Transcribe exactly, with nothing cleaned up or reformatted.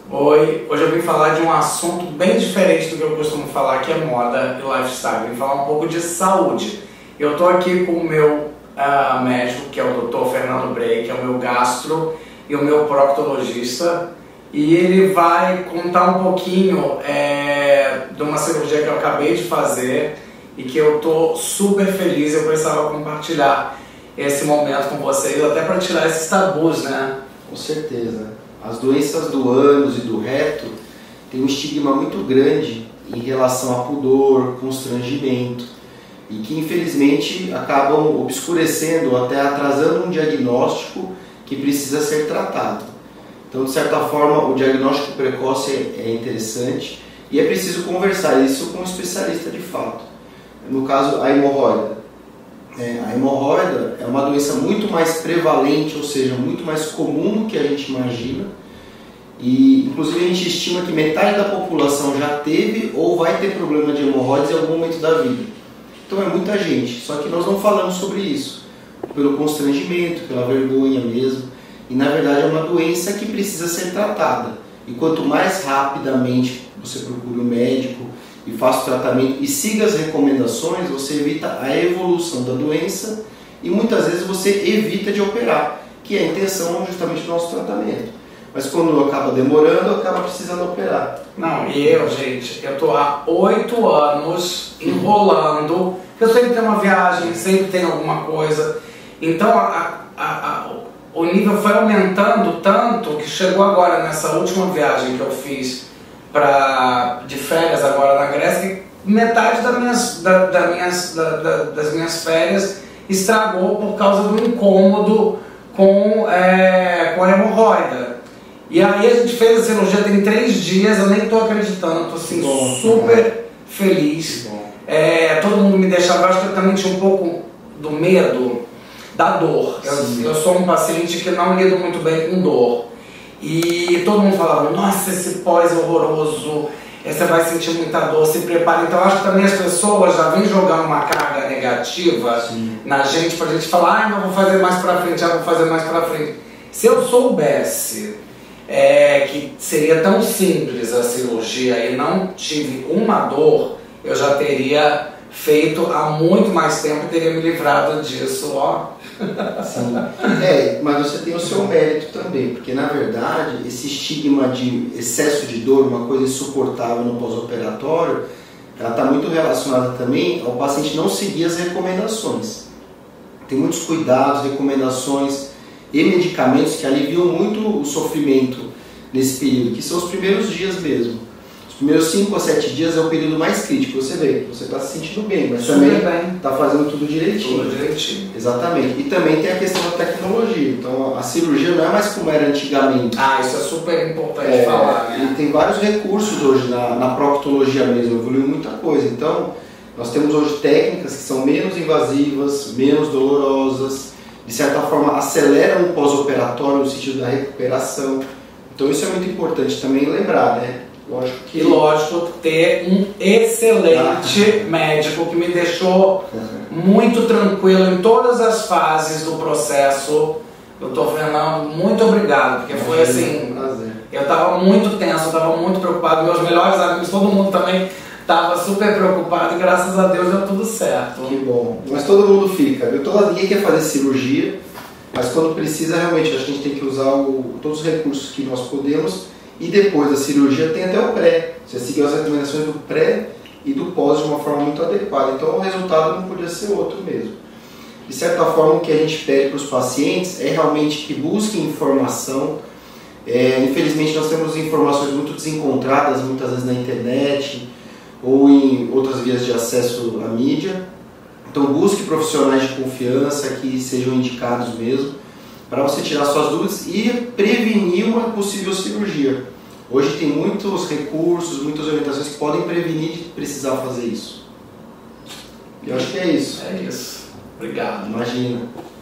Oi, hoje eu vim falar de um assunto bem diferente do que eu costumo falar, que é moda e lifestyle. Eu vim falar um pouco de saúde. Eu estou aqui com o meu uh, médico, que é o doutor Fernando Brey, que é o meu gastro e o meu proctologista, e ele vai contar um pouquinho é, de uma cirurgia que eu acabei de fazer e que eu estou super feliz. Eu precisava compartilhar esse momento com vocês, até para tirar esses tabus, né? Com certeza. As doenças do ânus e do reto têm um estigma muito grande em relação a pudor, constrangimento, e que infelizmente acabam obscurecendo ou até atrasando um diagnóstico que precisa ser tratado. Então, de certa forma, o diagnóstico precoce é interessante e é preciso conversar isso com um especialista de fato. No caso, a hemorroida. É, a hemorroida é uma doença muito mais prevalente, ou seja, muito mais comum do que a gente imagina, e inclusive a gente estima que metade da população já teve ou vai ter problema de hemorroides em algum momento da vida. Então é muita gente, só que nós não falamos sobre isso, pelo constrangimento, pela vergonha mesmo, e na verdade é uma doença que precisa ser tratada, e quanto mais rapidamente você procura o médico e faça o tratamento e siga as recomendações, você evita a evolução da doença e muitas vezes você evita de operar, que é a intenção justamente do nosso tratamento. Mas quando acaba demorando, acaba precisando operar. Não, e eu, gente, eu tô há oito anos enrolando, eu sempre tenho uma viagem, sempre tem alguma coisa, então a, a, a, o nível foi aumentando tanto que chegou agora nessa última viagem que eu fiz Pra, de férias agora na Grécia, que metade das minhas, da, da minhas, da, da, das minhas férias estragou por causa do incômodo com, é, com a hemorroida. E aí a gente fez a cirurgia tem três dias, eu nem estou acreditando, estou assim, bom, super bom. feliz. É, todo mundo me deixava, eu acho que eu também tinha um pouco do medo da dor. Eu, eu sou um paciente que não lido muito bem com dor. E todo mundo falava, nossa, esse pós é horroroso, você vai sentir muita dor, se prepara. Então acho que também as pessoas já vêm jogando uma carga negativa Sim. na gente, pra gente falar, ah, não vou fazer mais pra frente, ah, vou fazer mais pra frente. Se eu soubesse é, que seria tão simples a cirurgia e não tive uma dor, eu já teria feito há muito mais tempo e teria me livrado disso, ó. Sim. É, mas você tem o seu mérito também, porque na verdade esse estigma de excesso de dor, uma coisa insuportável no pós-operatório, ela está muito relacionada também ao paciente não seguir as recomendações. Tem muitos cuidados, recomendações e medicamentos que aliviam muito o sofrimento nesse período, que são os primeiros dias mesmo. Os primeiros cinco a sete dias é o período mais crítico, você vê, você está se sentindo bem, mas também está fazendo tudo direitinho. Tudo direitinho. Exatamente. E também tem a questão da tecnologia, então a cirurgia não é mais como era antigamente. Ah, isso é super importante é, falar, né? E tem vários recursos hoje na, na proctologia mesmo, evoluiu muita coisa. Então, nós temos hoje técnicas que são menos invasivas, menos dolorosas, de certa forma aceleram o pós-operatório no sentido da recuperação. Então isso é muito importante também lembrar, né? Lógico que... E lógico, ter um excelente ah. médico que me deixou uhum. muito tranquilo em todas as fases do processo. doutor Fernando, muito obrigado, porque foi assim, prazer. Eu estava muito tenso, eu estava muito preocupado, meus melhores amigos, todo mundo também estava super preocupado e graças a Deus deu tudo certo. Que bom, mas todo mundo fica, viu? Todo, ninguém quer fazer cirurgia, mas quando precisa realmente a gente tem que usar o, todos os recursos que nós podemos. E depois da cirurgia tem até o pré. Você seguiu as recomendações do pré e do pós de uma forma muito adequada. Então o resultado não podia ser outro mesmo. De certa forma, o que a gente pede para os pacientes é realmente que busquem informação. É, infelizmente nós temos informações muito desencontradas, muitas vezes na internet ou em outras vias de acesso à mídia. Então busque profissionais de confiança que sejam indicados mesmo, para você tirar suas dúvidas e prevenir uma possível cirurgia. Hoje tem muitos recursos, muitas orientações que podem prevenir de precisar fazer isso. E eu acho que é isso. É isso. Obrigado. Imagina.